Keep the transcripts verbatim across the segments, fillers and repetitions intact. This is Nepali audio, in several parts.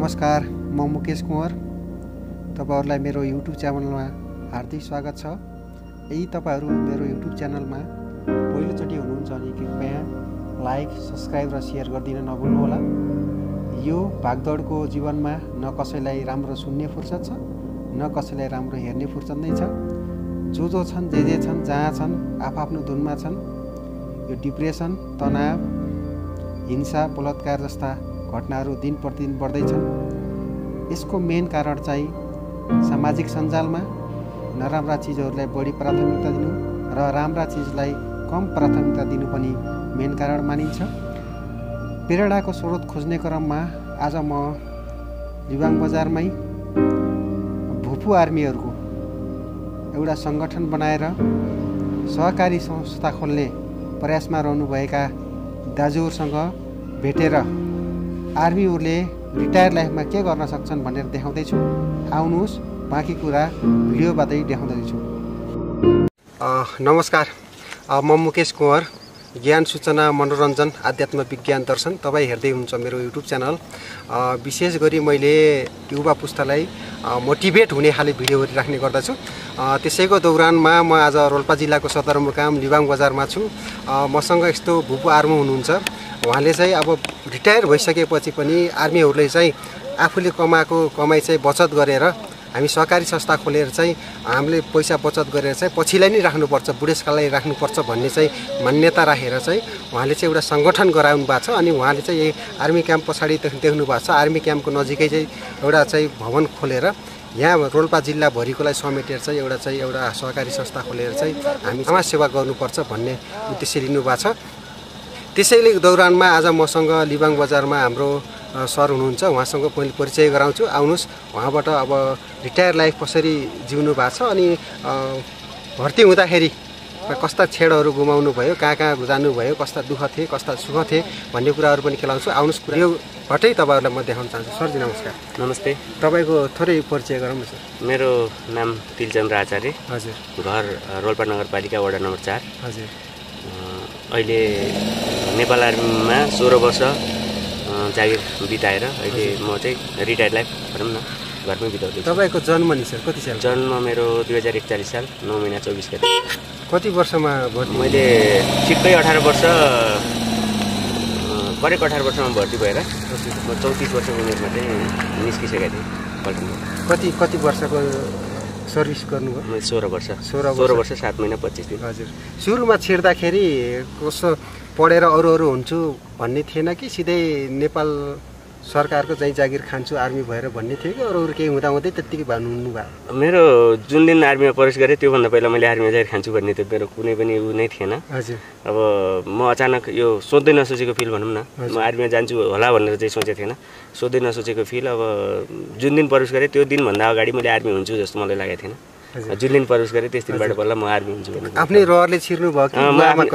नमस्कार, म मुकेश कुँवर। तपाईहरुलाई मेरो युट्युब च्यानलमा हार्दिक स्वागत छ। यदि तपाईहरु मेरो युट्युब च्यानलमा पहिलोचोटि हुनुहुन्छ भने कृपया लाइक, सब्स्क्राइब र शेयर गरिदिन नभुल्नु होला। यो भागदौडको जीवनमा न कसैलाई राम्रो सुन्ने फुर्सद छ, न कसैलाई राम्रो हेर्ने फुर्सद नै छ। जो जो छन्, जे जे छन्, जहाँ छन्, आफआफ्नो धुनमा छन्। यो डिप्रेसन, तनाव, हिंसा, बलात्कार जस्ता घटनाहरू दिन प्रतिदिन बढ्दैछन्। यसको मेन कारण चाहिँ सामाजिक सञ्जालमा नराम्रा चिजहरूलाई बढी प्राथमिकता दिनु र राम्रा चिजलाई कम प्राथमिकता दिनु पनि मेन कारण मानिन्छ। प्रेरणाको स्रोत खोज्ने क्रममा आज म लिबाङ बजारमै भुपु आर्मीहरूको एउटा सङ्गठन बनाएर सहकारी संस्था खोल्ने प्रयासमा रहनुभएका दाजुहरूसँग भेटेर आर्मीहरूले रिटायर लाइफमा के गर्न सक्छन् भनेर देखाउँदैछु। आउनुहोस्, बाँकी कुरा भिडियोबाटै देखाउँदैछु। नमस्कार, म मुकेश कुँवर। ज्ञान, सूचना, मनोरञ्जन, आध्यात्म, विज्ञान, दर्शन तपाईँ हेर्दै हुनुहुन्छ मेरो युट्युब च्यानल। विशेष गरी मैले युवा पुस्तालाई मोटिभेट हुने खाले भिडियोहरू राख्ने गर्दछु। त्यसैको दौरानमा म आज रोल्पा जिल्लाको सदरमुकाम लिबाङ बजारमा छु। मसँग यस्तो भुपु आर्मी हुनुहुन्छ। उहाँले चाहिँ अब रिटायर भइसकेपछि पनि आर्मीहरूले चाहिँ आफूले कमाएको कमाइ चाहिँ बचत गरेर हामी सहकारी संस्था खोलेर चाहिँ हामीले पैसा बचत गरेर चाहिँ पछिलाई नै राख्नुपर्छ, बुढेसकाललाई राख्नुपर्छ भन्ने चाहिँ मान्यता राखेर चाहिँ उहाँले चाहिँ एउटा सङ्गठन गराउनु भएको छ। अनि उहाँले चाहिँ यही आर्मी क्याम्प पछाडि देख्नु भएको छ। आर्मी क्याम्पको नजिकै चाहिँ एउटा चाहिँ भवन खोलेर यहाँ रोल्पा जिल्लाभरिकोलाई समेटेर चाहिँ एउटा चाहिँ एउटा सहकारी संस्था खोलेर चाहिँ हामी समाज सेवा गर्नुपर्छ भन्ने उद्देश्य लिनुभएको छ। त्यसैले दौरानमा आज मसँग लिबाङ बजारमा हाम्रो सर हुनुहुन्छ। उहाँसँग पहिले परिचय गराउँछु। आउनुहोस्, उहाँबाट अब रिटायर लाइफ कसरी जिउनु भएको छ अनि भर्ती हुँदाखेरि कस्ता छेडहरू गुमाउनु भयो, कहाँ कहाँ जानुभयो, कस्ता दुःख थिए, कस्ता सुख थिए भन्ने कुराहरू पनि खेलाउँछु। आउनुहोस्, योबाटै तपाईँहरूलाई म देखाउन चाहन्छु। सरजी नमस्कार। नमस्ते। तपाईँको थोरै परिचय गरौँ न सर। मेरो नाम तिलचन्द्र आचार्य। हजुर। घर रोल्पा नगरपालिका वडा नम्बर चार। हजुर। अहिले नेपाल आर्मीमा सोह्र वर्ष जागिर बिताएर अहिले म चाहिँ रिटायर्ड लाइफ भनौँ न घरमै बिताउँदैछु। तपाईँको जन्म नि सर कति साल? जन्म मेरो दुई हजार एकचालिस साल नौ महिना चौबिस गते। कति वर्षमा भर्ती? मैले ठिक्कै अठार वर्ष करेक्ट अठार वर्षमा भर्ती भएर म चौतिस वर्षको उमेरमा चाहिँ निस्किसकेको थिएँ पल्टनमा। कति कति वर्षको सर्भिस गर्नुभयो? मैले सोह्र वर्ष सोह्र सोह्र वर्ष सात महिना पच्चिस दिन। हजुर। सुरुमा छिर्दाखेरि कस्तो पढेर अरू अरू हुन्छु भन्ने थिएन कि सिधै नेपाल सरकारको चाहिँ जागिर खान्छु आर्मी भएर भन्ने थियो कि अरू अरू केही हुँदा हुँदै त्यत्तिकै भन्नु भयो? मेरो जुन दिन आर्मीमा प्रवेश गरेँ त्योभन्दा पहिला मैले आर्मीमा जागिर खान्छु भन्ने त मेरो कुनै पनि उ नै थिएन। हजुर। अब म अचानक यो सोध्दै नसोचेको फिल भनौँ न, म आर्मीमा जान्छु होला भनेर चाहिँ सोचेको थिएन। सोध्दै नसोचेको फिल। अब जुन दिन प्रवेश गरेँ त्यो दिनभन्दा अगाडि मैले आर्मी हुन्छु जस्तो मलाई लागेको थिएन। जुन दिन प्रवेश गरेँ त्यस दिनबाट बल्ल म आर्मी हुन्छु भन्ने आफ्नै रहरले छिर्नु भयो कि?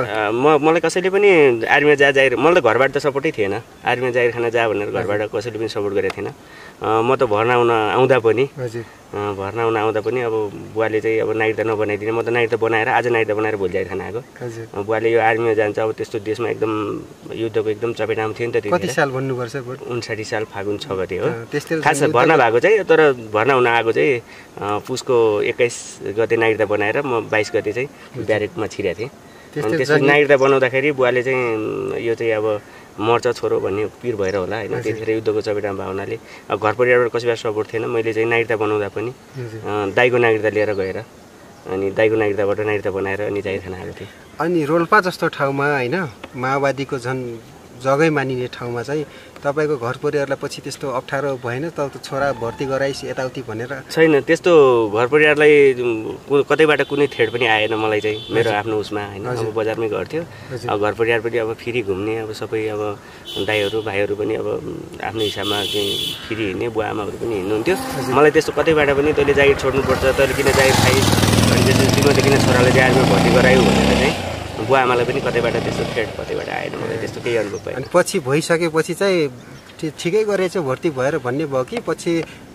म मलाई कसैले पनि आर्मीमा जा जागिर, मलाई त घरबाट त सपोर्टै थिएन। आर्मीमा जागिर खान जा भनेर घरबाट कसैले पनि सपोर्ट गरेको थिएन। म त भर्ना हुन आउँदा पनि भर्ना हुन आउँदा पनि अब बुवाले चाहिँ अब नागरिकता नबनाइदिने, म त नागरिकता बनाएर आज नागरिकता बनाएर भोलि जागिर खान आएको। बुवाले यो आर्मीमा जान्छ अब त्यस्तो देशमा एकदम युद्धको एकदम चपेटामा थियो नि त। कति साल भन्नुपर्छ? उन्साठी साल फागुन छ गते हो खास भर्ना भएको चाहिँ। तर भर्ना हुन आएको चाहिँ पुसको एक्काइस गते नागरिकता बनाएर म बाइस गते चाहिँ ब्यारेकमा छिरेको थिएँ। अनि त्यसपछि नागरिकता बनाउँदाखेरि बुवाले चाहिँ यो चाहिँ अब मर्छ छोरो भन्ने पिर भएर होला होइन, त्यतिखेर युद्धको चपेटामा भयो हुनाले अब घर परिवारबाट कसैबाट सपोर्ट थिएन। मैले चाहिँ नागरिकता बनाउँदा पनि दाइको नागरिकता लिएर गएर अनि दाइको नागरिकताबाट नागरिकता बनाएर अनि जागिर खान आएको थिएँ। अनि रोल्पा जस्तो ठाउँमा होइन, माओवादीको झन् जग्गै मानिने ठाउँमा चाहिँ तपाईँको घर परिवारलाई पछि त्यस्तो अप्ठ्यारो भएन त? छोरा भर्ती गराइस् यताउति भनेर? छैन, त्यस्तो घर परिवारलाई कतैबाट कुनै थ्रेड पनि आएन मलाई चाहिँ। मेरो आफ्नो उसमा होइन, अब बजारमै घर थियो। अब घर परिवार पनि अब फेरि घुम्ने, अब सबै अब दाइहरू भाइहरू पनि अब आफ्नो हिसाबमा चाहिँ फेरि हिँड्ने, बुवा आमाहरू पनि हिँड्नुहुन्थ्यो। मलाई त्यस्तो कतैबाट पनि तैँले जागिर छोड्नुपर्छ, तैँले किन जागिर खाइस् अनि त्यसपछि तिमीले किन छोरालाई जागिरमा भर्ती गरायौ भनेर चाहिँ बुवा आमालाई पनि कतैबाट त्यस्तो थ्रेड कतैबाट आएन। मलाई त्यस्तो केही अनुभव भयो। अनि पछि भइसकेपछि चाहिँ ठिकै गरेछ भर्ती भएर भन्ने भयो कि पछि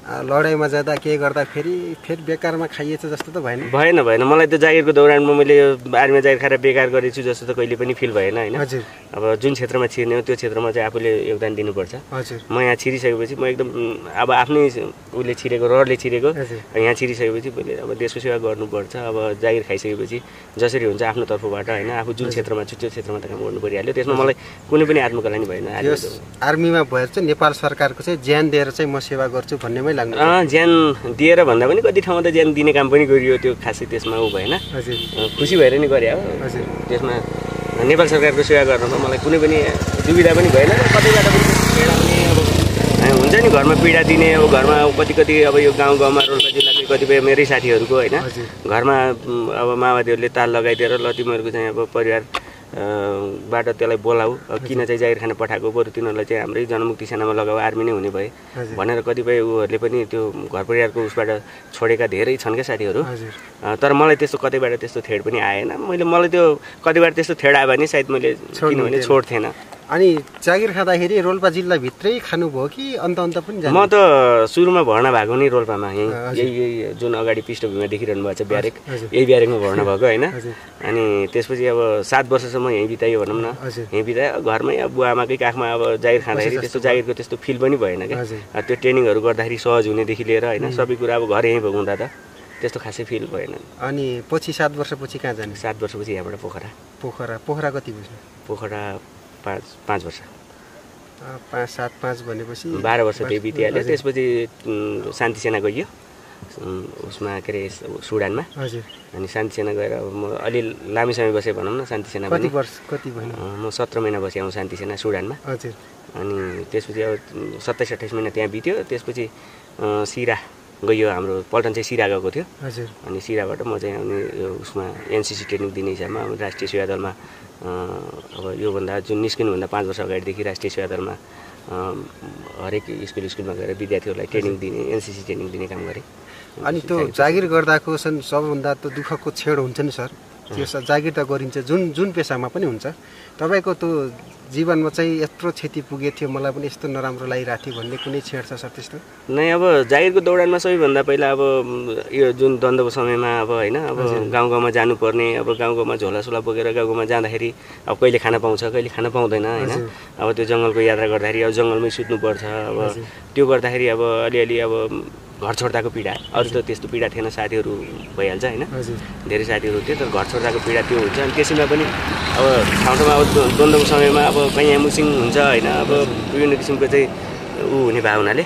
लडाइँमा जाँदा के गर्दा फेरि फेरि बेकारमा खाइएछ जस्तो त भएन भएन भएन मलाई त जागिरको दौरानमा मैले आर्मीमा जागिर खाएर बेकार गरेछु जस्तो त कहिले पनि फिल भएन होइन। अब जुन क्षेत्रमा छिर्ने हो त्यो क्षेत्रमा चाहिँ आफूले योगदान दिनुपर्छ। म यहाँ छिरिसकेपछि म एकदम अब आफ्नै उसले छिरेको रहरले छिरेको यहाँ छिरिसकेपछि मैले अब देशको सेवा गर्नुपर्छ। अब जागिर खाइसकेपछि जसरी हुन्छ आफ्नो तर्फबाट होइन आफू जुन क्षेत्रमा छु त्यो क्षेत्रमा त काम गर्नु परिहाल्यो। त्यसमा मलाई कुनै पनि आत्मकलानी भएन। आर्मीमा भएर चाहिँ नेपाल सरकारको चाहिँ ज्यान दिएर चाहिँ म सेवा गर्छु भन्नेमै लाग्नु। ज्यान दिएर भन्दा पनि कति ठाउँमा त ज्यान दिने काम पनि गरियो त्यो खासै त्यसमा ऊ भएन। खुसी भएर नि गरे हो। त्यसमा नेपाल सरकारको सेवा गर्नमा मलाई कुनै पनि दुविधा पनि भएन। कतैबाट पनि पीडा पनि अब हुन्छ नि घरमा पीडा दिने अब घरमा कति कति अब यो गाउँ गाउँमा रोल्पा जिल्लाकै कतिपय मेरै साथीहरूको होइन घरमा अब माओवादीहरूले ताल लगाइदिएर ल तिमीहरूको चाहिँ अब परिवार बाट त्यसलाई बोलाऊ किन चाहिँ जागिर खान पठाएको बरु तिनीहरूलाई चाहिँ हाम्रै जनमुक्ति सेनामा लगाऊ आर्मी नै हुने भए भनेर कतिपय उहरूले पनि त्यो घर परिवारको उसबाट छोडेका धेरै छन् क्या साथीहरू। तर मलाई त्यस्तो कतैबाट त्यस्तो थ्रेड पनि आएन। मैले मलाई त्यो कतिबाट त्यस्तो थ्रेड आयो भने सायद मैले किनभने छोड्थेन। अनि जागिर खाँदाखेरि रोल्पा जिल्लाभित्रै खानुभयो कि अन्त अन्त पनि? म त सुरुमा भर्ना भएको नि रोल्पामा यहीँ यही यही जुन अगाडि पृष्ठभूमिमा देखिरहनु भएको छ ब्यारेक यही ब्यारेकमा भर्ना भएको होइन। अनि त्यसपछि अब सात वर्षसम्म यहीँ बितायो भनौँ न। यहीँ बितायो घरमै अब बुवा आमाकै काखमा अब जागिर खाँदाखेरि त्यस्तो जागिरको त्यस्तो फिल पनि भएन क्या। त्यो ट्रेनिङहरू गर्दाखेरि सहज हुनेदेखि लिएर होइन सबै कुरा अब घर यहीँ भएको हुँदा त त्यस्तो खासै फिल भएन। अनि पछि सात वर्षपछि कहाँ जाने? सात वर्षपछि यहाँबाट पोखरा। पोखरा पोखरा कति बस्नु? पोखरा पाँच पाँच वर्ष। पाँच सात पाँच भनेपछि बाह्र वर्ष त्यही बितिहाल्यो। त्यसपछि शान्ति सेना गइयो उसमा के अरे सुडानमा। अनि शान्ति सेना गएर अब म अलि लामी समय बसेँ भनौँ न शान्ति सेना। कति वर्ष कति भयो? म सत्र महिना बसेँ आउँ शान्ति सेना सुडानमा। अनि त्यसपछि अब सत्ताइस अट्ठाइस महिना त्यहाँ बित्यो। त्यसपछि सिरा गयो हाम्रो पल्टन चाहिँ सिरा गएको थियो। अनि सिराबाट म चाहिँ अनि उसमा एनसिसी ट्रेनिङ दिने हिसाबमा राष्ट्रिय सेवा दलमा अब योभन्दा जुन निस्किनुभन्दा पाँच वर्ष अगाडिदेखि राष्ट्रिय सेवा दलमा हरेक स्कुल स्कुलमा गएर विद्यार्थीहरूलाई ट्रेनिङ दिने एनसिसी ट्रेनिङ दिने काम गरेँ। अनि त्यो जागिर गर्दाको छन् सबभन्दा त दुःखको छेड हुन्छ नि सर। त्यो जागिर त गरिन्छ जुन जुन पेसामा पनि हुन्छ। तपाईँको त्यो जीवनमा चाहिँ यत्रो क्षति पुगेको थियो मलाई पनि यस्तो नराम्रो लागिरहेको थियो भन्ने कुनै छेड छ सर त्यस्तो? नै अब जागिरको दौडानमा सबैभन्दा पहिला अब यो जुन द्वन्द्वको समयमा अब होइन अब गाउँ गाउँमा जानुपर्ने अब गाउँ गाउँमा झोलासोला बोकेर गाउँ गाउँमा जाँदाखेरि अब कहिले खाना पाउँछ कहिले खाना पाउँदैन होइन। अब त्यो जङ्गलको यात्रा गर्दाखेरि अब जङ्गलमै सुत्नुपर्छ। अब त्यो गर्दाखेरि अब अलिअलि अब घर छोड्दाको पीडा अरू त त्यस्तो पीडा थिएन साथीहरू भइहाल्छ होइन धेरै साथीहरू थियो तर घर छोड्दाको पीडा त्यो हुन्छ। अनि त्यसैमा पनि अब ठाउँ ठाउँमा अब द्वन्द्वको समयमा अब कहीँ एमुसिङ हुन्छ होइन अब विभिन्न किसिमको चाहिँ ऊ हुने भए हुनाले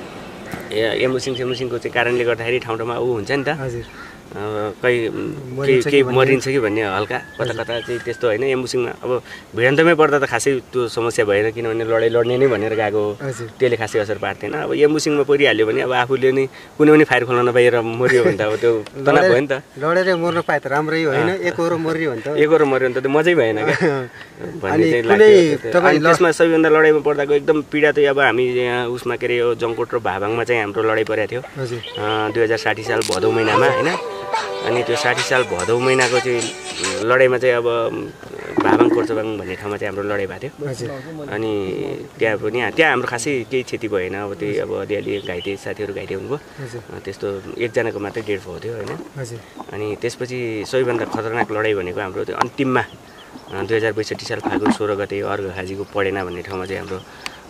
एमुसिङ सेमुसिङको चाहिँ कारणले गर्दाखेरि ठाउँ ठाउँमा ऊ हुन्छ नि त कहीँ केही केही मरिन्छ कि भन्ने हल्का कता कता चाहिँ त्यस्तो होइन। एमुसिङमा अब भिडन्तमै पर्दा त खासै त्यो समस्या भएन किनभने लडाइँ लड्ने नै भनेर गएको त्यसले खासै असर पार्थेन। अब एमुसिङमा परिहाल्यो भने अब आफूले नै कुनै पनि फायर खोल्न नपाएर मऱ्यो भने त अब त्यो तनाव भयो नि त। लडेर मर्नु पाए त राम्रै होइन एकहोरो मर्यो भने त एकहोरो मर्यो भने त त्यो मजै भएन क्या भन्ने चाहिँ लाग्यो। अनि त्यसमा सबैभन्दा लडाइँमा पर्दाको एकदम पीडा चाहिँ अब हामी यहाँ उसमा के अरे यो जङ्कोट र भाबाङमा चाहिँ हाम्रो लडाइँ परेको थियो दुई हजार साठी साल भदौ महिनामा होइन। अनि त्यो साठी साल भदौ महिनाको चाहिँ लडाइँमा चाहिँ अब भाबाङ कोर्चोबाङ भन्ने ठाउँमा चाहिँ हाम्रो लडाइँ भएको थियो। अनि त्यहाँ पनि त्यहाँ हाम्रो खासै केही क्षति भएन। अब त्यही अब अलिअलि घाइते साथीहरू घाइते हुनुभयो त्यस्तो एकजनाको मात्रै डेड भएको थियो होइन। अनि त्यसपछि सबैभन्दा खतरनाक लडाइँ भनेको हाम्रो त्यो अन्तिममा दुई हजार बैसठी साल फागुन सोह्र गते अर्घखाजीको पडेना भन्ने ठाउँमा चाहिँ हाम्रो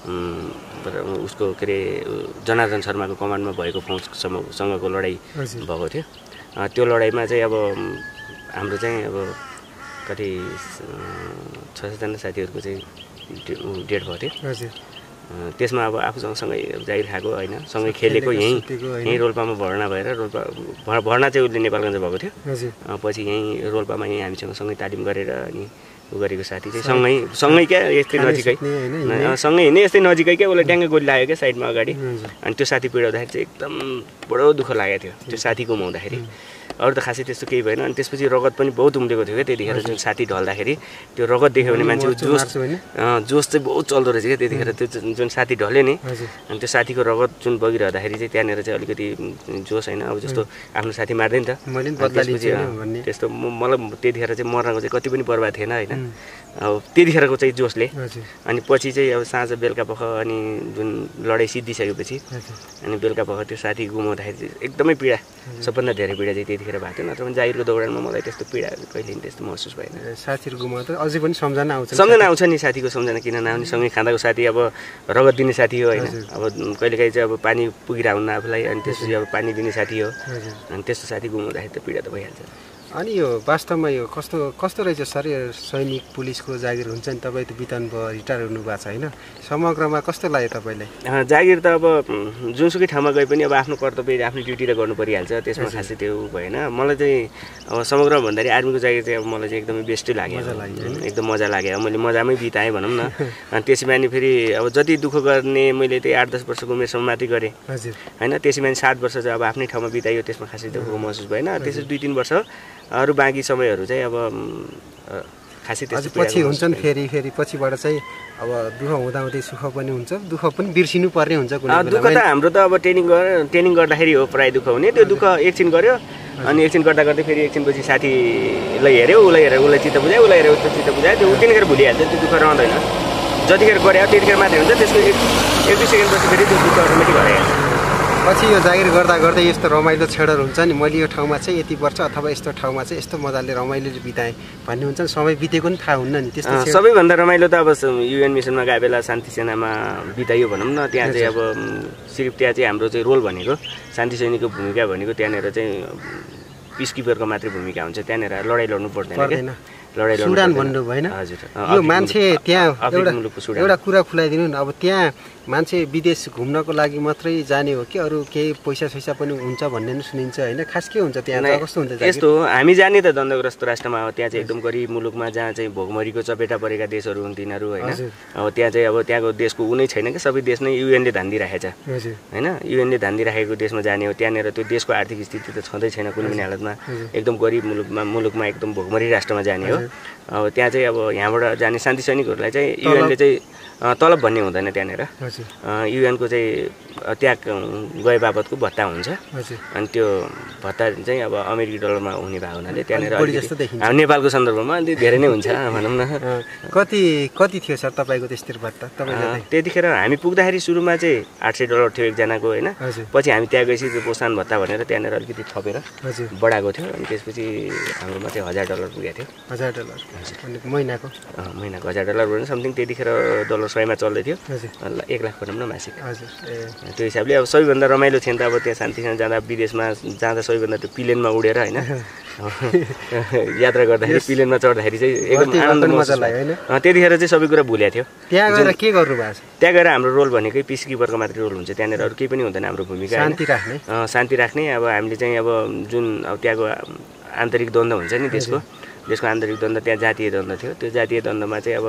उसको के अरे जनार्दन शर्माको कमान्डमा भएको फौजसँगको लडाइँ भएको थियो। त्यो लडाइँमा चाहिँ अब हाम्रो चाहिँ अब कति छ सातजना साथीहरूको चाहिँ डेड भएको थियो। त्यसमा अब आफूसँग सँगै जागिर खाएको होइन सँगै खेलेको यहीँ यहीँ रोल्पामा भर्ना भएर रोल्पा भर्ना चाहिँ उसले नेपालगञ्ज भएको थियो। पछि यहीँ रोल्पामा यहीँ हामीसँग सँगै तालिम गरेर अनि उ गरेको साथी चाहिँ सँगै सँगै क्या यस्तै नजिकै सँगै हिँड्ने यस्तै नजिकै क्या उसलाई ट्याङ्गै गोली लाग्यो क्या साइडमा अगाडि। अनि त्यो साथी पिडाउँदाखेरि चाहिँ एकदम बडो दुःख लागेको थियो त्यो साथी गुमाउँदाखेरि। अरू त खासै त्यस्तो केही भएन। अनि त्यसपछि रगत पनि बहुत उम्लेको थियो क्या त्यतिखेर जुन साथी ढल्दाखेरि त्यो रगत देख्यो भने मान्छेको जोस जोस चाहिँ बहुत चल्दो रहेछ क्या त्यतिखेर त्यो जुन साथी ढल्यो नि। अनि त्यो साथीको रगत जुन बगिरहँदाखेरि चाहिँ त्यहाँनिर चाहिँ अलिकति जोस होइन अब जस्तो आफ्नो साथी मार्दै नि त त्यसपछि त्यस्तो मलाई त्यतिखेर चाहिँ मर्नको चाहिँ कति पनि पर्वा थिएन होइन। अब त्यतिखेरको चाहिँ जोसले अनि पछि चाहिँ अब साँझ बेलुका पख अनि जुन लडाइँ सिद्धिसकेपछि अनि बेलुका पख त्यो साथी गुमाउँदाखेरि चाहिँ एकदमै पीडा सबभन्दा धेरै पीडा चाहिँ त्यतिखेर भएको थियो नत्र भने जागिरको दौडानमा मलाई त्यस्तो पीडा कहिले पनि त्यस्तो महसुस भएन साथीहरू गुमाउँदा अझै पनि सम्झना आउँछ सम्झना आउँछ नि साथीको सम्झना किन नआउने सँगै खाँदाको साथी अब रगत दिने साथी हो होइन अब कहिलेकाहीँ चाहिँ अब पानी पुगिरहन्न आफूलाई अनि त्यसपछि अब पानी दिने साथी हो अनि त्यस्तो साथी गुमाउँदाखेरि त पीडा त भइहाल्छ अनि यो वास्तवमा यो कस्तो कस्तो रहेछ सर यो सैनिक पुलिसको जागिर हुन्छ नि तपाईँ त बिताउनु भयो रिटायर हुनुभएको छ होइन समग्रमा कस्तो लाग्यो तपाईँलाई जागिर त अब जुनसुकै ठाउँमा गए पनि अब आफ्नो कर्तव्य आफ्नो ड्युटी त गर्नु परिहाल्छ त्यसमा खासै त्यो भएन मलाई चाहिँ अब समग्र भन्दाखेरि आर्मीको जागिर चाहिँ अब मलाई चाहिँ एकदमै बेस्टै लाग्यो एकदम मजा लाग्यो मैले मजामै बिताएँ भनौँ न अनि त्यसमा नि फेरि अब जति दुःख गर्ने मैले त्यही आठ दस वर्षको उमेरसम्म माथि गरेँ होइन त्यसमा सात वर्ष चाहिँ अब आफ्नै ठाउँमा बितायो त्यसमा खासै दुःख महसुस भएन त्यसपछि दुई तिन वर्ष अरू बाँकी समयहरू चाहिँ अब खासै त्यस्तो पछि हुन्छन् फेरि फेरि पछिबाट चाहिँ अब दुःख हुँदा हुँदै सुख पनि हुन्छ दुःख पनि बिर्सिनु पर्ने हुन्छ दुःख त हाम्रो त अब ट्रेनिङ गरेर ट्रेनिङ गर्दाखेरि हो प्रायः दुःख हुने त्यो दुःख एकछिन गऱ्यो अनि एकछिन गर्दा गर्दै फेरि एकछिनपछि साथीलाई हेऱ्यो उसलाई हेऱ्यो उसलाई चित्त बुझायो उसलाई हेऱ्यो उसलाई चित्त बुझायो त्यो उतिखेर भुलिहाल्छ त्यो दुःख रहँदैन जतिखेर गऱ्यो त्यतिखेर मात्रै हुन्छ त्यसको एक एक दुई सेकेन्डपछि फेरि त्यो दुःख अटोमेटिक हराइहाल्छ पछि यो जागिर गर्दा गर्दै यस्तो रमाइलो क्षणहरू हुन्छ नि मैले यो ठाउँमा चाहिँ यति वर्ष अथवा यस्तो ठाउँमा चाहिँ यस्तो मजाले रमाइलो बिताएँ भन्ने हुन्छ नि समय बितेको पनि थाहा हुन्न नि त्यस्तो सबैभन्दा रमाइलो त अब युएन मिसनमा गए बेला शान्ति सेनामा बिताइयो भनौँ न त्यहाँ चाहिँ अब सिर्फ त्यहाँ चाहिँ हाम्रो चाहिँ रोल भनेको शान्ति सैनिकको भूमिका भनेको त्यहाँनिर चाहिँ पिस किपरको मात्रै भूमिका हुन्छ त्यहाँनिर लडाइँ लड्नु पर्दैन लडाइँ सुडान भन्नु भएन हजुर यो मान्छे त्यहाँ एउटा एउटा कुरा खुलाइदिनु न अब त्यहाँ मान्छे विदेश घुम्नको लागि मात्रै जाने हो कि अरू केही पैसा सैसा पनि हुन्छ भन्ने पनि सुनिन्छ होइन खास के हुन्छ त्यहाँ कस्तो हुन्छ यस्तो हामी जाने त द्वन्द्वग्रस्त राष्ट्रमा हो त्यहाँ चाहिँ एकदम गरिब मुलुकमा जहाँ चाहिँ भोगमरीको चपेटा परेका देशहरू हुन् तिनीहरू होइन अब त्यहाँ चाहिँ अब त्यहाँको देशको उनै छैन कि सबै देश नै युएनले धान्दिराखेको छ होइन युएनले धान्दिराखेको देशमा जाने हो त्यहाँनिर त्यो देशको आर्थिक स्थिति त छँदै छैन कुनै पनि हालतमा एकदम गरिब मुलुकमा मुलुकमा एकदम भोगमरी राष्ट्रमा जाने हो अब त्यहाँ चाहिँ अब यहाँबाट जाने शान्ति सैनिकहरूलाई चाहिँ युएनले चाहिँ तलब भन्ने हुँदैन त्यहाँनिर युएनको चाहिँ त्यहाँ गए बापतको भत्ता हुन्छ अनि त्यो भत्ता चाहिँ अब अमेरिकी डलरमा हुने भएको हुनाले त्यहाँनिर नेपालको सन्दर्भमा अलि धेरै नै हुन्छ भनौँ न कति कति थियो सर तपाईँको त्यस्तो भत्ता तपाईँले त्यतिखेर हामी पुग्दाखेरि सुरुमा चाहिँ आठ सय डलर थियो एकजनाको होइन पछि हामी त्यहाँ गएपछि त्यो प्रोत्साहन भत्ता भनेर त्यहाँनिर अलिकति थपेर बढाएको थियो अनि त्यसपछि हाम्रोमा चाहिँ हजार डलर पुगेको थियो हजार डलर महिनाको महिनाको हजार डलर भने समथिङ त्यतिखेर डलर सयमा चल्दै थियो एक लाख भनौँ न मासिक त्यो हिसाबले अब सबैभन्दा रमाइलो थियो नि त अब त्यहाँ शान्तिसँग जाँदा विदेशमा जाँदा सबैभन्दा त्यो प्लेनमा उडेर होइन यात्रा गर्दाखेरि प्लेनमा चढ्दाखेरि चाहिँ एकदम आनन्द मजा लाग्यो होइन त्यतिखेर चाहिँ सबै कुरा भुलेको थियो त्यहाँ गएर के गर्नु भएको छ त्यहाँ गएर हाम्रो रोल भनेकै पिस किपरको मात्रै रोल हुन्छ त्यहाँनिर अरू केही पनि हुँदैन हाम्रो भूमिका शान्ति राख्ने शान्ति राख्ने अब हामीले चाहिँ अब जुन अब त्यहाँको आन्तरिक द्वन्द्व हुन्छ नि त्यसको देशको आन्तरिक द्वन्द्व त्यहाँ जातीय द्वन्द्व थियो त्यो जातीय द्वन्द्वमा चाहिँ अब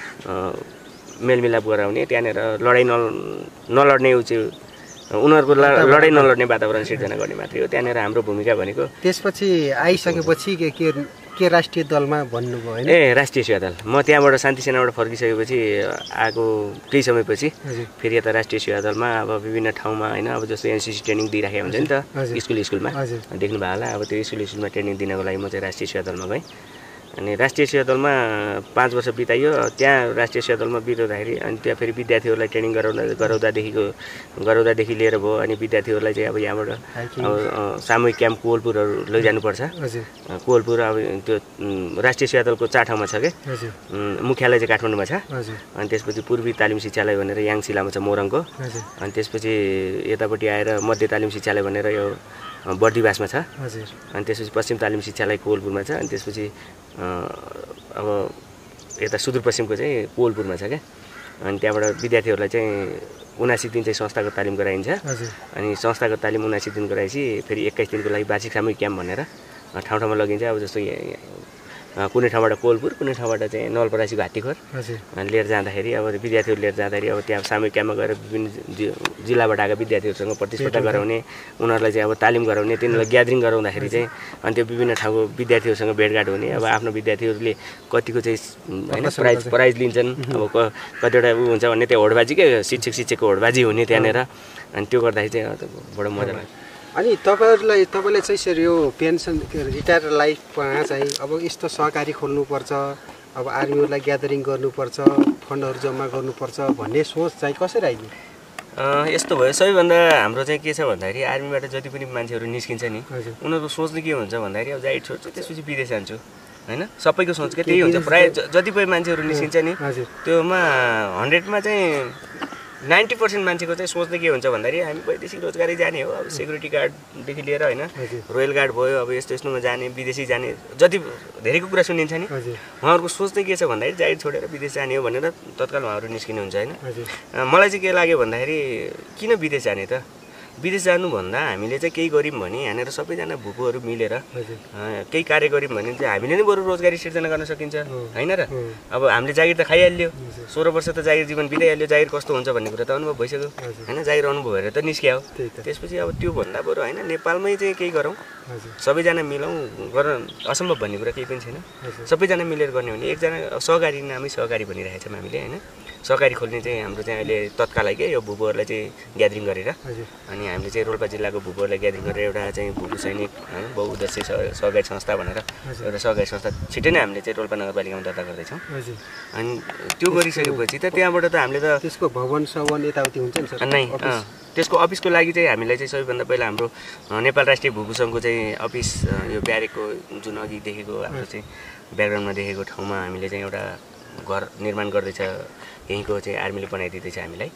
मेलमिलाप गराउने त्यहाँनिर लडाइँ न नलड्ने ऊ चाहिँ उनीहरूको लडाइँ नलड्ने वातावरण सिर्जना गर्ने मात्रै हो त्यहाँनिर हाम्रो भूमिका भनेको त्यसपछि आइसकेपछि के के के राष्ट्रिय दलमा भन्नुभयो होइन ए राष्ट्रिय सेवा दल म त्यहाँबाट शान्ति सेनाबाट फर्किसकेपछि आएको केही समयपछि फेरि यता राष्ट्रिय सेवा दलमा अब विभिन्न ठाउँमा होइन अब जस्तो एनसिसी ट्रेनिङ दिइराखेको हुन्छ नि त स्कुल स्कुलमा देख्नु भयो होला अब त्यो स्कुल स्कुलमा ट्रेनिङ दिनको लागि म चाहिँ राष्ट्रिय सेवा दलमा गएँ अनि राष्ट्रिय सेवा दलमा पाँच वर्ष बिताइयो त्यहाँ राष्ट्रिय सेवा दलमा बिताउँदाखेरि अनि त्यहाँ फेरि विद्यार्थीहरूलाई ट्रेनिङ गराउँदा गराउँदादेखिको गराउँदादेखि लिएर भयो अनि विद्यार्थीहरूलाई चाहिँ अब यहाँबाट अब सामूहिक क्याम्प कोवलपुरहरू लैजानुपर्छ कोवलपुर अब त्यो राष्ट्रिय सेवा दलको चार ठाउँमा छ क्या मुख्यालय चाहिँ काठमाडौँमा छ अनि त्यसपछि पूर्वी तालिम शिक्षालय भनेर याङसिलामा छ मोरङको अनि त्यसपछि यतापट्टि आएर मध्य तालिम शिक्षालय भनेर यो बर्दिवासमा छ अनि त्यसपछि पश्चिम तालिम शिक्षालय कोवलपुरमा छ अनि त्यसपछि अब यता सुदूरपश्चिमको चाहिँ कोवलपुरमा छ क्या अनि त्यहाँबाट विद्यार्थीहरूलाई चाहिँ उनासी दिन चाहिँ संस्थाको तालिम गराइन्छ अनि संस्थाको तालिम उनासी दिन गराएपछि फेरि एक्काइस दिनको लागि वार्षिक सामूहिक क्याम्प भनेर ठाउँ ठाउँमा लगिन्छ अब जस्तो कुनै ठाउँबाट कोवलपुर कुनै ठाउँबाट चाहिँ नवलपरासीको हात्तीखोर लिएर जाँदाखेरि अब विद्यार्थीहरू लिएर जाँदाखेरि अब त्यहाँ सामूहिक क्याम्पमा गएर विभिन्न जिल्लाबाट आएका विद्यार्थीहरूसँग प्रतिस्पर्धा गराउने उनीहरूलाई चाहिँ अब तालिम गराउने तिनीहरूलाई ग्यादरिङ गराउँदाखेरि चाहिँ अनि त्यो विभिन्न ठाउँको विद्यार्थीहरूसँग भेटघाट हुने अब आफ्नो विद्यार्थीहरूले कतिको चाहिँ होइन प्राइज प्राइज लिन्छन् अब कतिवटा ऊ हुन्छ भन्ने त्यो होडबाजी के शिक्षक शिक्षकको होडबाजी हुने त्यहाँनिर अनि त्यो गर्दाखेरि चाहिँ बडो मजा लाग्छ अनि तपाईँहरूलाई तपाईँले चाहिँ सर यो पेन्सन रिटायर लाइफमा चाहिँ अब यस्तो सहकारी खोल्नुपर्छ अब आर्मीहरूलाई ग्यादरिङ गर्नुपर्छ, फन्डहरू जम्मा गर्नुपर्छ भन्ने सोच चाहिँ कसरी आइदियो? यस्तो भयो, सबैभन्दा हाम्रो चाहिँ के छ भन्दाखेरि आर्मीबाट जति पनि मान्छेहरू निस्किन्छ नि उनीहरूको सोच चाहिँ के हुन्छ भन्दाखेरि अब जागिर छोड्छु त्यसपछि विदेश जान्छु होइन, सबैको सोच के त्यही हुन्छ। प्रायः जति पनि मान्छेहरू निस्किन्छ नि त्योमा हन्ड्रेडमा चाहिँ नाइन्टी पर्सेन्ट मान्छेको चाहिँ सोच चाहिँ के हुन्छ भन्दाखेरि हामी वैदेशिक रोजगारी जाने हो, अब सेक्युरिटी गार्डदेखि लिएर होइन रोयल गार्ड भयो, अब यस्तो यस्तोमा जाने, विदेशी जाने, जति धेरैको कुरा सुनिन्छ नि उहाँहरूको सोच चाहिँ के छ भन्दाखेरि जागिर छोडेर विदेश जाने हो भनेर तत्काल उहाँहरू निस्किनु हुन्छ होइन। मलाई चाहिँ के लाग्यो भन्दाखेरि किन विदेश जाने त, विदेश जानुभन्दा हामीले चाहिँ केही गऱ्यौँ भने यहाँनिर सबैजना भुपुहरू मिलेर केही कार्य गऱ्यौँ भने चाहिँ हामीले नै बरु रोजगारी सिर्जना गर्न सकिन्छ होइन र। अब हामीले जागिर त खाइहाल्यो, सोह्र वर्ष त जागिर जीवन बिताइहाल्यो, जागिर कस्तो हुन्छ भन्ने कुरा त अनुभव भइसक्यो होइन, जागिर अनुभव भएर त निस्क्यो। त्यसपछि अब त्योभन्दा बरु होइन नेपालमै चाहिँ केही गरौँ, सबैजना मिलौँ, गर्न असम्भव भन्ने कुरा केही पनि छैन, सबैजना मिलेर गर्ने भने एकजना सहकारी नामै सहकारी भनिरहेको छौँ हामीले होइन। सहकारी खोल्ने चाहिँ हाम्रो चाहिँ अहिले तत्कालै के यो भुपुहरूलाई चाहिँ ग्यादरिङ गरेर अनि हामीले चाहिँ रोल्पा जिल्लाको भुपुहरूलाई ग्यादरिङ गरेर एउटा चाहिँ भुपु सैनिक होइन बहुउद्देश्य सहकारी संस्था भनेर एउटा सहकारी संस्था छिट्टै नै हामीले चाहिँ रोल्पा नगरपालिकामा दर्ता गर्दैछौँ। अनि त्यो गरिसकेपछि त त्यहाँबाट त हामीले त त्यसको भवन सवन यताउति हुन्छ नि सर? नै त्यसको अफिसको लागि चाहिँ हामीलाई चाहिँ सबैभन्दा पहिला हाम्रो नेपाल राष्ट्रिय भुपु सङ्घको चाहिँ अफिस यो ब्यारेकको जुन अघि देखेको हाम्रो चाहिँ ब्याकग्राउन्डमा देखेको ठाउँमा हामीले चाहिँ एउटा घर निर्माण गर्दैछ, यहीँको चाहिँ आर्मीले बनाइदिँदैछ हामीलाई।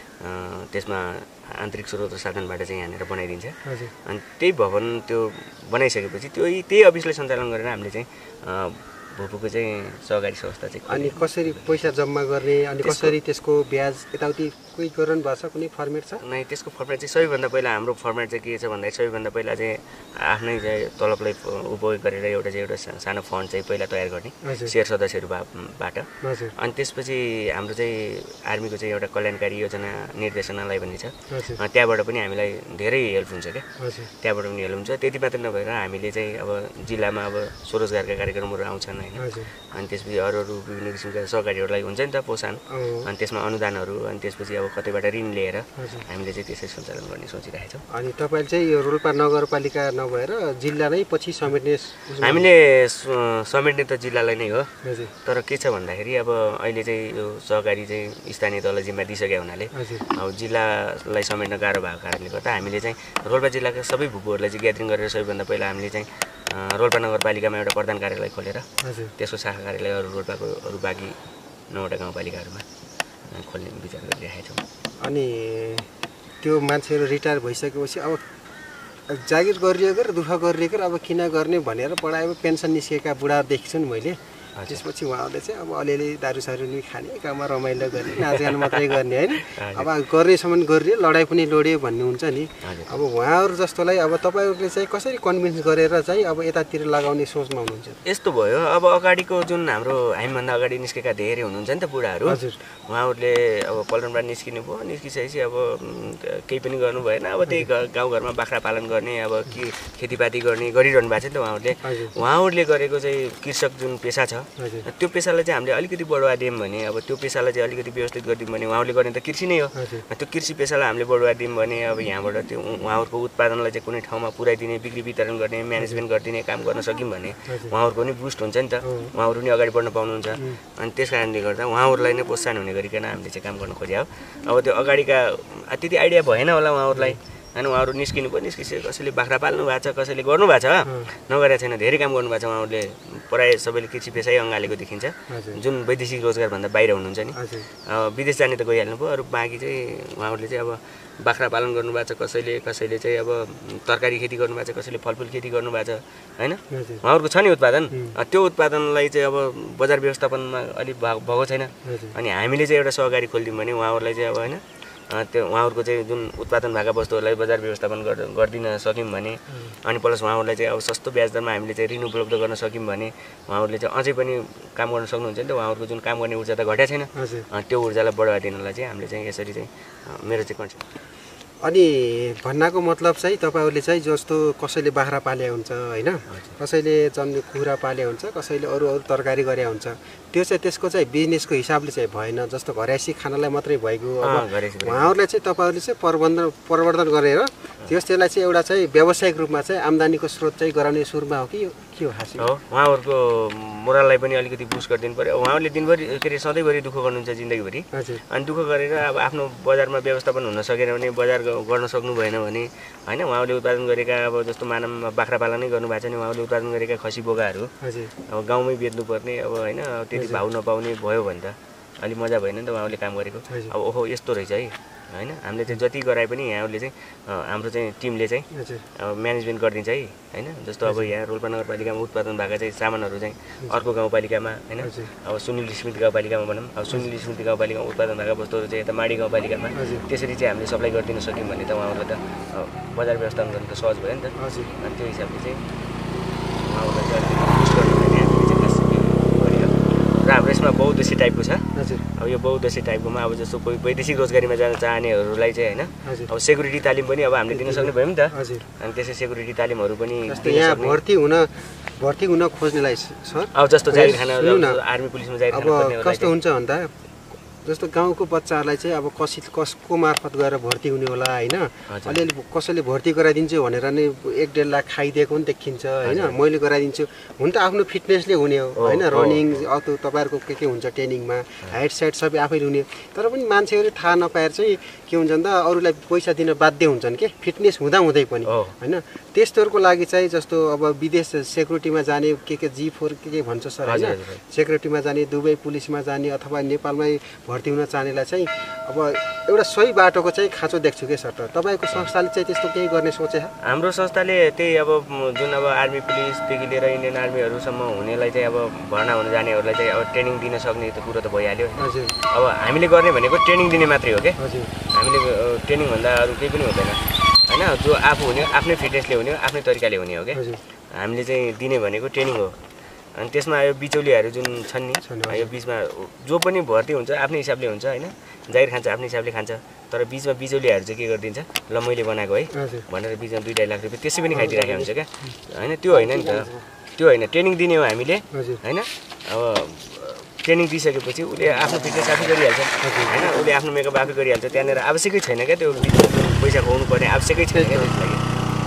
त्यसमा आन्तरिक स्रोत र साधनबाट चाहिँ यहाँनिर बनाइदिन्छ अनि त्यही भवन त्यो बनाइसकेपछि त्यो त्यही अफिसले सञ्चालन गरेर हामीले चाहिँ भुपुको चाहिँ सहकारी संस्था चाहिँ। अनि कसरी पैसा जम्मा गर्ने अनि कसरी त्यसको ब्याज यताउति कोही गराउनु भएको छ, कुनै फर्मेट छ? नै, त्यसको फर्मेट चाहिँ सबैभन्दा पहिला हाम्रो फर्मेट चाहिँ के छ भन्दाखेरि सबैभन्दा पहिला चाहिँ आफ्नै चाहिँ तलबलाई उपयोग गरेर एउटा चाहिँ एउटा सानो फन्ड चाहिँ पहिला तयार गर्ने सेयर सदस्यहरूबाट, अनि त्यसपछि हाम्रो चाहिँ आर्मीको चाहिँ एउटा कल्याणकारी योजना निर्देशनालय भन्ने छ, त्यहाँबाट पनि हामीलाई धेरै हेल्प हुन्छ क्या, त्यहाँबाट पनि हेल्प हुन्छ। त्यति मात्रै नभएर हामीले चाहिँ अब जिल्लामा अब स्वरोजगारका कार्यक्रमहरू आउँछन् होइन, अनि त्यसपछि अरू अरू विभिन्न किसिमका सहकारीहरूलाई हुन्छ नि त प्रोत्साहन, अनि त्यसमा अनुदानहरू, अनि त्यसपछि अब कतैबाट ऋण लिएर हामीले चाहिँ त्यसै सञ्चालन गर्ने सोचिरहेको छौँ। अनि तपाईँले चाहिँ यो रोल्पा नगरपालिका नभएर जिल्ला नै पछि समेट्ने? हामीले समेट्ने त जिल्लालाई नै हो, तर के छ भन्दाखेरि अब अहिले चाहिँ यो सहकारी चाहिँ स्थानीय तहलाई जिम्मा दिइसक्यो हुनाले अब जिल्लालाई समेट्न गाह्रो भएको कारणले गर्दा हामीले चाहिँ रोल्पा जिल्लाका सबै भुपुहरूलाई चाहिँ ग्यादरिङ गरेर सबैभन्दा पहिला हामीले चाहिँ रोल्पा नगरपालिकामा एउटा प्रधान कार्यालय खोलेर त्यसको शाखा कार्यालय अरू रोल्पाको अरू बाँकी नौवटा गाउँपालिकाहरूमा खोल्ने विचार गरिरहेका छौँ। अनि त्यो मान्छेहरू रिटायर भइसकेपछि अब जागिर गरिएको र दुःख गरिएको अब किन गर्ने भनेर पढायो पेन्सन निस्केका बुढाहरू देखेको छु नि मैले, त्यसपछि उहाँहरूले चाहिँ अब अलिअलि दारू सारू नि खाने, गाउँमा रमाइलो गर्ने, नाचगान मात्रै गर्ने होइन, अब गर्नेसम्म गरियो, लडाइँ पनि लड्यो भन्ने हुन्छ नि। अब उहाँहरू जस्तोलाई अब तपाईँहरूले चाहिँ कसरी कन्भिन्स गरेर चाहिँ अब यतातिर लगाउने सोचमा हुनुहुन्छ? यस्तो भयो, अब अगाडिको जुन हाम्रो हामीभन्दा अगाडि निस्केका धेरै हुनुहुन्छ नि त बुढाहरू, उहाँहरूले अब पल्टनबाट निस्किनु भयो, निस्किसकेपछि अब केही पनि गर्नु भएन, अब त्यही गाउँघरमा बाख्रा पालन गर्ने, अब के खेतीपाती गर्ने गरिरहनु भएको छ नि त उहाँहरूले। उहाँहरूले गरेको चाहिँ कृषक जुन पेसा छ त्यो पेसालाई चाहिँ हामीले अलिकति बढुवा दियौँ भने, अब त्यो पेसालाई चाहिँ अलिकति व्यवस्थित गरिदियौँ भने उहाँहरूले गर्ने त कृषि नै हो, त्यो कृषि पेसालाई हामीले बढुवा दियौँ भने अब यहाँबाट त्यो उहाँहरूको उत्पादनलाई चाहिँ कुनै ठाउँमा पुर्याइदिने, बिक्री वितरण गर्ने, म्यानेजमेन्ट गरिदिने काम गर्न सक्यौँ भने उहाँहरूको पनि बुस्ट हुन्छ नि त, उहाँहरू पनि अगाडि बढ्न पाउनुहुन्छ। अनि त्यस कारणले गर्दा उहाँहरूलाई नै प्रोत्साहन हुने गरिकन हामीले चाहिँ काम गर्न खोज्या हो। अब त्यो अगाडिका त्यति आइडिया भएन होला उहाँहरूलाई होइन, उहाँहरू निस्किनु भयो, निस्किसके कसैले बाख्रा पाल्नु भएको छ, कसैले गर्नु भएको छ, नगरेको छैन, धेरै काम गर्नुभएको छ उहाँहरूले, प्रायः सबैले कृषि पेसै अँगालेको देखिन्छ, जुन वैदेशिक रोजगारभन्दा बाहिर हुनुहुन्छ नि, विदेश जाने त गइहाल्नु भयो, अरू बाँकी चाहिँ उहाँहरूले चाहिँ अब बाख्रा पालन गर्नुभएको छ, कसैले कसैले चाहिँ अब तरकारी खेती गर्नुभएको छ, कसैले फलफुल खेती गर्नुभएको छ होइन, उहाँहरूको छ नि उत्पादन, त्यो उत्पादनलाई चाहिँ अब बजार व्यवस्थापनमा अलिक भएको छैन, अनि हामीले चाहिँ एउटा सहकारी खोलिदियौँ भने उहाँहरूलाई चाहिँ अब होइन त्यो उहाँहरूको चाहिँ जुन उत्पादन भएका वस्तुहरूलाई बजार व्यवस्थापन गरिदिन सक्यौँ भने, अनि प्लस उहाँहरूलाई चाहिँ अब सस्तो ब्याज दरमा हामीले चाहिँ ऋण उपलब्ध गर्न सक्यौँ भने उहाँहरूले चाहिँ अझै पनि काम गर्न सक्नुहुन्छ नि त। उहाँहरूको जुन काम गर्ने ऊर्जा त घटेको छैन, त्यो ऊर्जालाई बढावा दिनलाई चाहिँ हामीले चाहिँ यसरी चाहिँ मेरो चाहिँ कन्सेप्ट। अनि भन्नाको मतलब चाहिँ तपाईँहरूले चाहिँ जस्तो कसैले बाख्रा पाले हुन्छ होइन, कसैले जम्ने कुखुरा पाले हुन्छ, कसैले अरू अरू तरकारी गरे हुन्छ, त्यो चाहिँ त्यसको चाहिँ बिजनेसको हिसाबले चाहिँ भएन, जस्तो घरैसी खानालाई मात्रै भइगयो। अब उहाँहरूलाई चाहिँ तपाईँहरूले चाहिँ प्रबन्धन प्रवर्धन गरेर त्यस त्यसलाई चाहिँ एउटा चाहिँ व्यावसायिक रूपमा चाहिँ आम्दानीको स्रोत चाहिँ गराउने सुरुमा हो कि के हो खास? हो, उहाँहरूको मोरललाई पनि अलिकति बुस्ट गरिदिनु पऱ्यो। उहाँहरूले दिनभरि के अरे सधैँभरि दुःख गर्नुहुन्छ जिन्दगीभरि, अनि दुःख गरेर अब आफ्नो बजारमा व्यवस्थापन हुन सकेन भने, बजार गर्न सक्नु भएन भने होइन, उहाँले उत्पादन गरेका अब जस्तो मानव बाख्रा पालनै गर्नुभएको छ भने उहाँले उत्पादन गरेका खसी बोकाहरू अब गाउँमै बेच्नुपर्ने अब होइन, त्यति भाउ नपाउने भयो भने त अलिक मजा भएन नि त उहाँले काम गरेको। अब ओहो यस्तो रहेछ है होइन, हामीले चाहिँ जति गराए पनि यहाँहरूले चाहिँ हाम्रो चाहिँ टिमले चाहिँ अब म्यानेजमेन्ट गरिदिन्छ है होइन। जस्तो अब यहाँ रोल्पा नगरपालिकामा उत्पादन भएका चाहिँ सामानहरू चाहिँ अर्को गाउँपालिकामा होइन, अब सुनिल स्मृति गाउँपालिकामा भनौँ, अब सुनिल स्मृति गाउँपालिकामा उत्पादन भएका वस्तुहरू चाहिँ यता माडी गाउँपालिकामा त्यसरी चाहिँ हामीले सप्लाई गरिदिन सक्यौँ भने त उहाँहरूलाई त बजार व्यवस्थापन गर्नु त सहज भयो नि त। अनि त्यो हिसाबले चाहिँ उहाँहरूलाई चाहिँ बुस्ट गर्नु र हाम्रो यसमा बहुद्देश्य टाइपको छ। अब यो बहुद्देश्य टाइपकोमा अब जस्तो कोही वैदेशिक रोजगारीमा जान चाहनेहरूलाई चाहिँ होइन, अब सेक्युरिटी तालिम पनि अब हामीले दिन सक्ने भयौँ नि त। अनि त्यसै सेक्युरिटी तालिमहरू पनि यहाँ भर्ती हुन भर्ती हुन खोज्नेलाई सर अब जस्तो जागिर खाना आर्मी पुलिसमा जागिर खाना कस्तो हुन्छ भन्दा जस्तो गाउँको बच्चाहरूलाई चाहिँ अब कसै कसको मार्फत गएर भर्ती हुने होला होइन, अलिअलि कसैले भर्ती गराइदिन्छु भनेर नै एक डेढ लाख खाइदिएको पनि देखिन्छ होइन। मैले गराइदिन्छु हुन त आफ्नो फिटनेसले हुने हो होइन, रनिङ अरू तपाईँहरूको के के हुन्छ ट्रेनिङमा हाइट साइट सबै आफैले हुने, तर पनि मान्छेहरू थाहा नपाएर चाहिँ के हुन्छ भन्दा अरूलाई पैसा दिन बाध्य हुन्छन् के फिटनेस हुँदा हुँदै पनि होइन। त्यस्तोहरूको लागि चाहिँ जस्तो अब विदेश सेक्युरिटीमा जाने के के जी फोर के के भन्छ सर होइन, सेक्युरिटीमा जाने, दुबई पुलिसमा जाने अथवा नेपालमै भर्ती हुन चाहनेलाई चाहिँ अब एउटा सही बाटोको चाहिँ खाँचो देख्छु कि सर। तपाईँको संस्थाले चाहिँ त्यस्तो केही गर्ने सोचे? हाम्रो संस्थाले त्यही अब जुन अब आर्मी पुलिसदेखि लिएर इन्डियन आर्मीहरूसम्म हुनेलाई चाहिँ अब भर्ना हुन जानेहरूलाई चाहिँ अब ट्रेनिङ दिन सक्ने त कुरो त भइहाल्यो। हजुर अब हामीले गर्ने भनेको ट्रेनिङ दिने मात्रै हो क्या, हामीले ट्रेनिङ भन्दा अरू केही पनि हुँदैन होइन। जो आफू हुने आफ्नै फिटनेसले हुने आफ्नै तरिकाले हुने हो क्या, हामीले चाहिँ दिने भनेको ट्रेनिङ हो। अनि त्यसमा यो बिचौलियाहरू जुन छन् नि, यो बिचमा जो पनि भर्ती हुन्छ आफ्नै हिसाबले हुन्छ होइन, जागिर खान्छ आफ्नै हिसाबले खान्छ, तर बिचमा बिचौलियाहरू चाहिँ के गरिदिन्छ, ल मैले बनाएको है भनेर बिचमा दुई ढाई लाख रुपियाँ त्यसै पनि खाइदिइराखेको हुन्छ क्या होइन। त्यो होइन नि त, त्यो होइन, ट्रेनिङ दिने हो हामीले होइन। अब ट्रेनिङ दिइसकेपछि उसले आफ्नो फिटनेस आफै गरिहाल्छ होइन, उसले आफ्नो मेकअप आफै गरिहाल्छ, त्यहाँनिर आवश्यकै छैन क्या त्यो पैसा खुवाउनु पर्ने आवश्यकै छैन क्या त्यसको लागि।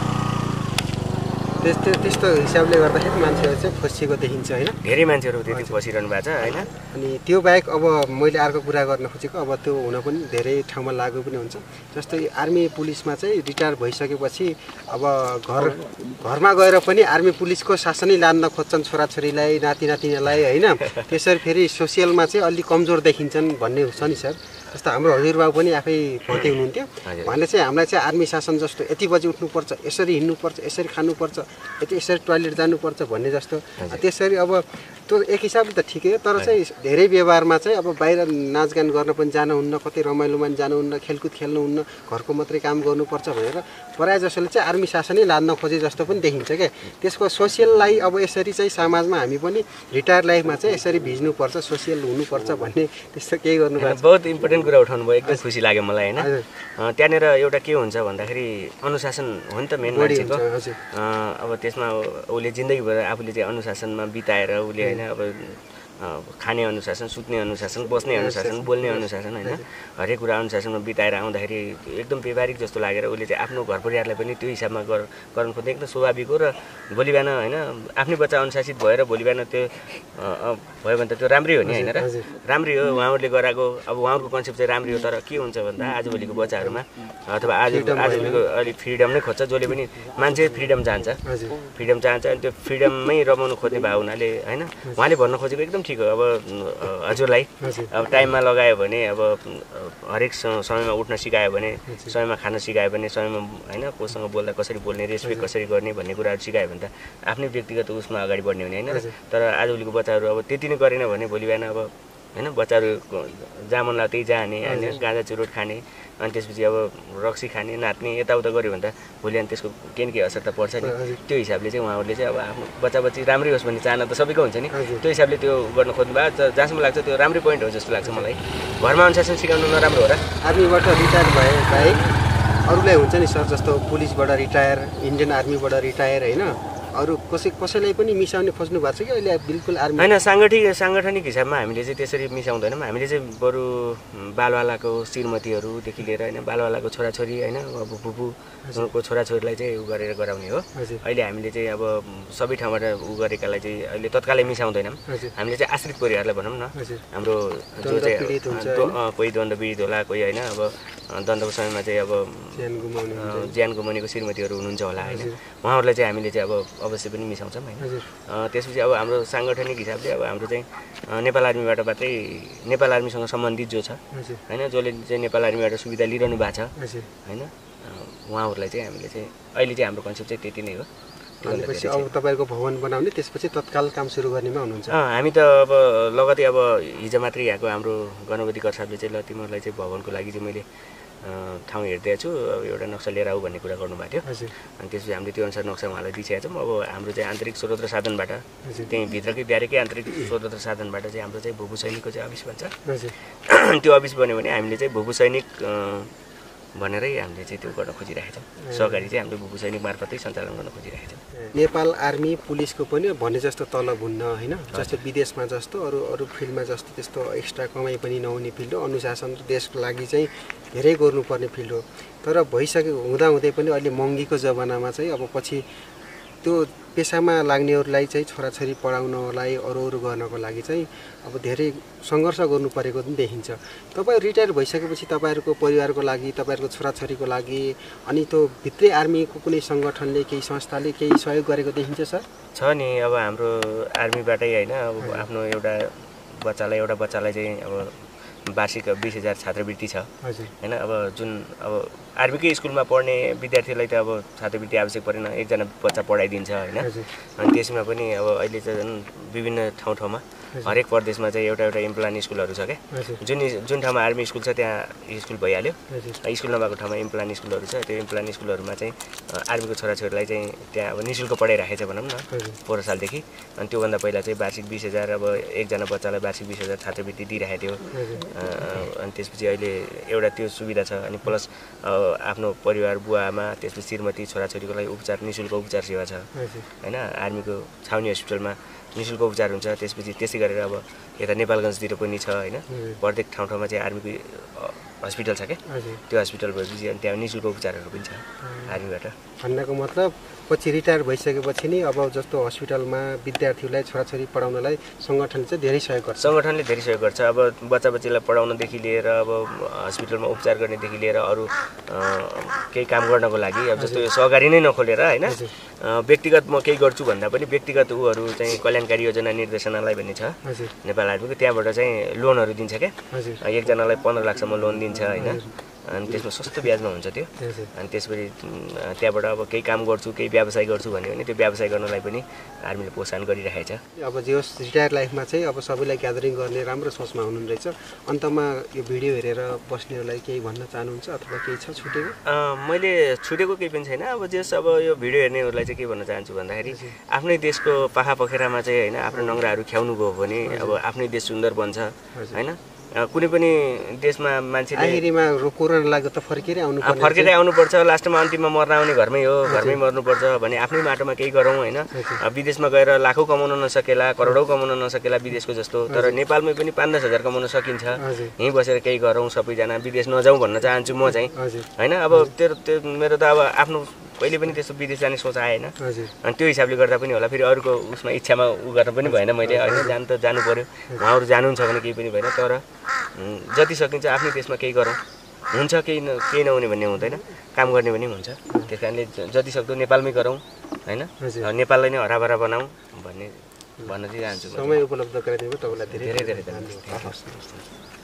त्यस्तो त्यस्तो हिसाबले गर्दाखेरि मान्छेहरू चाहिँ फसिएको देखिन्छ होइन, धेरै मान्छेहरू त्यति फसिरहनु भएको छ होइन। अनि त्यो बाहेक अब मैले अर्को कुरा गर्न खोजेको अब त्यो हुन पनि धेरै ठाउँमा लागु पनि हुन्छ। जस्तै आर्मी पुलिसमा चाहिँ रिटायर भइसकेपछि अब घर घरमा गएर पनि आर्मी पुलिसको शासनै लान्न खोज्छन् छोराछोरीलाई नाति नातिनीलाई होइन। त्यसरी फेरि सोसियलमा चाहिँ अलिक कमजोर देखिन्छन् भन्ने छ नि सर। जस्तो हाम्रो हजुरबाबु पनि आफै भर्ती हुनुहुन्थ्यो, भने चाहिँ हामीलाई चाहिँ आर्मी शासन जस्तो यति बजी उठ्नुपर्छ, यसरी हिँड्नुपर्छ, यसरी खानुपर्छ, यति यसरी टोइलेट जानुपर्छ भन्ने जस्तो। त्यसरी अब त्यो एक हिसाबले त ठिकै हो, तर चाहिँ धेरै व्यवहारमा चाहिँ अब बाहिर नाचगान गर्न पनि जानुहुन्न, कतै रमाइलोमा पनि जानुहुन्न, खेलकुद खेल्नुहुन्न, घरको मात्रै काम गर्नुपर्छ भनेर प्रायः जसोले चाहिँ आर्मी शासनै लान्न खोजे जस्तो पनि देखिन्छ क्या। त्यसको सोसियललाई अब यसरी चाहिँ समाजमा हामी पनि रिटायर लाइफमा चाहिँ यसरी भिज्नुपर्छ, सोसियल हुनुपर्छ भन्ने त्यस्तो केही गर्नुपर्छ। बहुत इम्पोर्टेन्ट कुरा उठाउनु भयो, एकदम खुसी लाग्यो मलाई होइन। त्यहाँनिर एउटा के हुन्छ भन्दाखेरि अनुशासन हो नि त मेन मान्छेको। अब त्यसमा उसले जिन्दगीभर आफूले चाहिँ अनुशासनमा बिताएर उसले होइन अब खाने अनुशासन, सुत्ने अनुशासन, बस्ने अनुशासन, बोल्ने अनुशासन होइन, हरेक कुरा अनुशासनमा बिताएर आउँदाखेरि एकदम व्यवहारिक जस्तो लागेर उसले चाहिँ आफ्नो घर परिवारलाई पनि त्यो हिसाबमा गर गर्नु खोज्ने एकदम स्वाभाविक हो। र भोलि बिहान होइन आफ्नै बच्चा अनुशासित भएर भोलि बिहान त्यो भयो भने त त्यो राम्रै हो नि होइन र, राम्रै हो। उहाँहरूले गराएको अब उहाँहरूको कन्सेप्ट चाहिँ राम्रै हो, तर के हुन्छ भन्दा आजभोलिको बच्चाहरूमा अथवा आज आजभोलिको अलिक फ्रिडम नै खोज्छ, जसले पनि मान्छे फ्रिडम चाहन्छ, फ्रिडम चाहन्छ। अनि त्यो फ्रिडममै रमाउनु खोज्ने भएको हुनाले होइन उहाँले भन्न खोजेको एकदम ठिक हो। अब हजुरलाई अब टाइममा लगायो भने, अब हरेक समयमा उठ्न सिकायो भने, समयमा खान सिकायो भने, समयमा होइन कोसँग बोल्दा कसरी बोल्ने, रेस्पेक्ट कसरी गर्ने भन्ने कुराहरू सिकायो भने त आफ्नै व्यक्तिगत उसमा अगाडि बढ्ने हुने होइन। तर आजभोलिको बच्चाहरू अब त्यति नै गरेन भने भोलि बिहान अब होइन बच्चाहरू जहाँ मन लाग्यो त्यही जाने होइन, गाँजा चुरोट खाने, अनि त्यसपछि अब रक्सी खाने, नाच्ने, यताउता गऱ्यो भने त भोलि अनि त्यसको केही न केही असर त पर्छ नि। त्यो हिसाबले चाहिँ उहाँहरूले चाहिँ अब आफ्नो बच्चा बच्ची राम्रै होस् भन्ने चाहना त सबैको हुन्छ नि, त्यो हिसाबले त्यो गर्न खोज्नु भएको जहाँसम्म लाग्छ त्यो राम्रै पोइन्ट हो जस्तो लाग्छ मलाई। घरमा अनुशासन सिकाउनु नराम्रो हो र? आर्मीबाट रिटायर भए बाहेक अरूलाई हुन्छ नि सर, जस्तो पुलिसबाट रिटायर, इन्डियन आर्मीबाट रिटायर होइन, अरू कसै कसैलाई पनि मिसाउने खोज्नु भएको छ कि अहिले बिल्कुल आर्मी होइन साङ्गठनिक साङ्गठनिक हिसाबमा हामीले चाहिँ त्यसरी मिसाउँदैनौँ हामीले चाहिँ बरु बालवालाको श्रीमतीहरूदेखि लिएर होइन बालवालाको छोराछोरी होइन अब फुपूको छोराछोरीलाई चाहिँ उ गरेर गराउने हो अहिले हामीले चाहिँ अब सबै ठाउँबाट उ गरेकालाई चाहिँ अहिले तत्कालै मिसाउँदैनौँ हामीले चाहिँ आश्रित परिवारलाई भनौँ न हाम्रो जो चाहिँ कोही द्वन्द्व पीडित होला कोही होइन अब द्वन्द्वको समयमा चाहिँ अब ज्यान गुमाउनेको श्रीमतीहरू हुनुहुन्छ होला होइन उहाँहरूलाई चाहिँ हामीले चाहिँ अब अवश्य पनि मिसाउँछौँ होइन त्यसपछि अब हाम्रो साङ्गठनिक हिसाबले अब हाम्रो चाहिँ नेपाल आर्मीबाट मात्रै नेपाल आर्मीसँग सम्बन्धित जो छ होइन जसले चाहिँ नेपाल आर्मीबाट सुविधा लिइरहनु भएको छ होइन उहाँहरूलाई चाहिँ हामीले चाहिँ अहिले चाहिँ हाम्रो कन्सेप्ट चाहिँ त्यति नै हो भनेपछि अब तपाईँको भवन बनाउने त्यसपछि तत्काल काम सुरु गर्नेमा हुनुहुन्छ हामी त अब लगतै अब हिजो मात्रै यहाँको हाम्रो गणपति करसापले चाहिँ ल तिमीहरूलाई चाहिँ भवनको लागि चाहिँ मैले ठाउँ हेर्दै छु अब एउटा नक्सा लिएर आऊ भन्ने कुरा गर्नुभएको थियो अनि त्यसपछि हामीले त्यो अनुसार नक्सा उहाँलाई दिइसकेका छौँ अब हाम्रो चाहिँ आन्तरिक स्रोत र साधनबाट त्यहीँ भित्रकै ब्यारेकै आन्तरिक स्रोत र साधनबाट चाहिँ हाम्रो चाहिँ भूभू सैनिकको चाहिँ अफिस भन्छ त्यो अफिस बन्यो भने हामीले चाहिँ भूभू सैनिक भनेरै हामीले चाहिँ त्यो गर्न खोजिरहेका छौँ सहकारी चाहिँ हामीले भूभू सैनिक मार्फतै सञ्चालन गर्न खोजिरहेका छौँ नेपाल आर्मी पुलिसको पनि भने जस्तो तलब हुन्न होइन जस्तो विदेशमा जस्तो अरू अरू फिल्डमा जस्तो त्यस्तो एक्स्ट्रा कमाइ पनि नहुने फिल्ड हो अनुशासन देशको लागि चाहिँ धेरै गर्नुपर्ने फिल्ड हो तर भइसक्यो हुँदाहुँदै पनि अहिले महँगीको जमानामा चाहिँ अब पछि त्यो पेसामा लाग्नेहरूलाई चाहिँ छोराछोरी पढाउनलाई अरू अरू गर्नको लागि चाहिँ अब धेरै सङ्घर्ष गर्नु परेको पनि देखिन्छ तपाईँ रिटायर भइसकेपछि तपाईँहरूको परिवारको लागि तपाईँहरूको छोराछोरीको लागि अनि त्यो भित्रै आर्मीको कुनै सङ्गठनले केही संस्थाले केही सहयोग गरेको देखिन्छ सर छ नि अब हाम्रो आर्मीबाटै होइन अब आफ्नो एउटा बच्चालाई एउटा बच्चालाई चाहिँ अब वार्षिक बिस हजार छात्रवृत्ति छ होइन अब जुन अब आर्मीकै स्कुलमा पढ्ने विद्यार्थीलाई त अब छात्रवृत्ति आवश्यक परेन एकजना बच्चा पढाइदिन्छ होइन अनि त्यसमा पनि अब अहिले चाहिँ झन् विभिन्न ठाउँ ठाउँमा हरेक प्रदेशमा चाहिँ एउटा एउटा इम्प्लान स्कुलहरू छ क्या जुन जुन ठाउँमा आर्मी स्कुल छ त्यहाँ स्कुल भइहाल्यो स्कुल नभएको ठाउँमा इम्प्लान स्कुलहरू छ त्यो इम्प्लान स्कुलहरूमा चाहिँ आर्मीको छोराछोरीलाई चाहिँ त्यहाँ अब नि शुल्क पढाइराखेको छ भनौँ न पन्ध्र सालदेखि अनि त्योभन्दा पहिला चाहिँ वार्षिक बिस हजार अब एकजना बच्चालाई वार्षिक बिस हजार छात्रवृत्ति दिइरहेको थियो अनि त्यसपछि अहिले एउटा त्यो सुविधा छ अनि प्लस आफ्नो परिवार बुवाआमा त्यसपछि श्रीमती छोराछोरीको लागि उपचार नि शुल्क उपचार सेवा छ होइन आर्मीको छाउनी हस्पिटलमा नि शुल्क उपचार हुन्छ त्यसपछि त्यसै गरेर अब यता नेपालगञ्जतिर पनि छ होइन प्रत्येक ठाउँ ठाउँमा चाहिँ आर्मीको हस्पिटल छ क्या त्यो हस्पिटल भएपछि अनि त्यहाँ नि शुल्क उपचारहरू पनि छ आर्मीबाट भन्नको मतलब पछि रिटायर भइसकेपछि नि अब जस्तो हस्पिटलमा विद्यार्थीलाई छोराछोरी पढाउनलाई सङ्गठनले चाहिँ धेरै सहयोग गर्छ सङ्गठनले धेरै सहयोग गर्छ अब बच्चा बच्चीलाई पढाउनदेखि लिएर अब हस्पिटलमा उपचार गर्नेदेखि लिएर अरू केही काम गर्नको लागि अब जस्तो सहकारी नै नखोलेर होइन व्यक्तिगत म केही गर्छु भन्दा पनि व्यक्तिगत उहरू चाहिँ कल्याणकारी योजना निर्देशनालय भन्ने छ नेपाल आर्मीको त्यहाँबाट चाहिँ लोनहरू दिन्छ क्या एकजनालाई पन्ध्र लाखसम्म लोन दिन्छ होइन अनि त्यसमा सस्तो ब्याजमा हुन्छ त्यो अनि त्यसपछि त्यहाँबाट अब केही काम गर्छु केही व्यवसाय गर्छु भन्यो भने त्यो व्यवसाय गर्नलाई पनि आर्मीले प्रोत्साहन गरिरहेको छ अब जे होस् रिटायर लाइफमा चाहिँ अब सबैलाई ग्यादरिङ गर्ने राम्रो सोचमा हुनु रहेछ अन्तमा यो भिडियो हेरेर बस्नेहरूलाई केही भन्न चाहनुहुन्छ अथवा केही छ छुटेको मैले छुटेको केही पनि छैन अब जे होस् अब यो भिडियो हेर्नेहरूलाई चाहिँ के भन्न चाहन्छु भन्दाखेरि आफ्नै देशको पाखा पखेरामा चाहिँ होइन आफ्नो नङ्ग्राहरू ख्याउनु भयो भने अब आफ्नै देश सुन्दर बन्छ होइन कुनै पनि देशमा मान्छेले आखिरीमा कोरोना लाग्यो त फर्केरै आउनु पर्छ फर्केरै आउनुपर्छ लास्टमा अन्तिममा मर्न आउने घरमै हो घरमै मर्नुपर्छ भने आफ्नै माटोमा केही गरौँ होइन विदेशमा गएर लाखौँ कमाउन नसकेला करोडौँ कमाउन नसकेला विदेशको जस्तो तर नेपालमै पनि पाँच दस हजार कमाउन सकिन्छ यहीँ बसेर केही गरौँ सबैजना विदेश नजाउँ भन्न चाहन्छु म चाहिँ होइन अब त्यो त्यो मेरो त अब आफ्नो कहिले पनि त्यस्तो विदेश जाने सोच आएन अनि त्यो हिसाबले गर्दा पनि होला फेरि अरूको उसमा इच्छामा उ गर्न पनि भएन मैले होइन जानु त जानु पऱ्यो उहाँहरू जानुहुन्छ भने केही पनि भएन तर जति सकिन्छ आफ्नै देशमा केही गरौँ हुन्छ केही न केही नहुने भन्ने हुँदैन काम गर्ने पनि हुन्छ त्यस कारणले जति सक्दो नेपालमै गरौँ होइन नेपाललाई नै हराभरा बनाऊँ भन्ने भन्न चाहिँ चाहन्छु समय उपलब्ध गराइदिनु तपाईँलाई धेरै धेरै धेरै धन्यवाद।